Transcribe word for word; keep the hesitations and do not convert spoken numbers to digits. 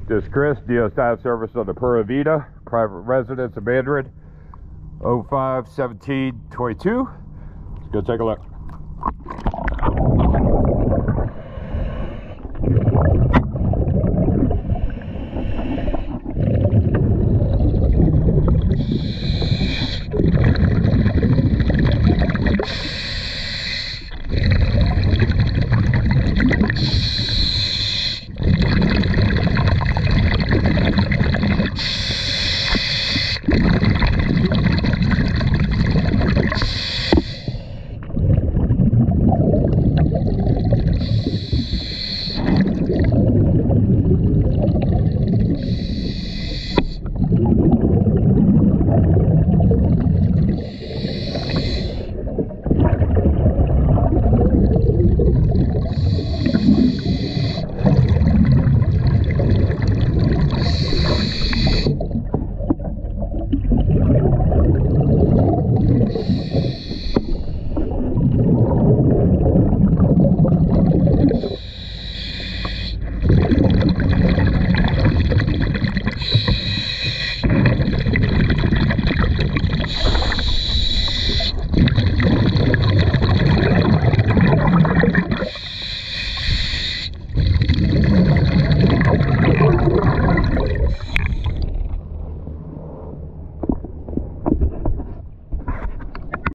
This is Chris, D O Staff Service on the Pura Vida, private residence of Mandarin, oh five seventeen twenty-two. Let's go take a look.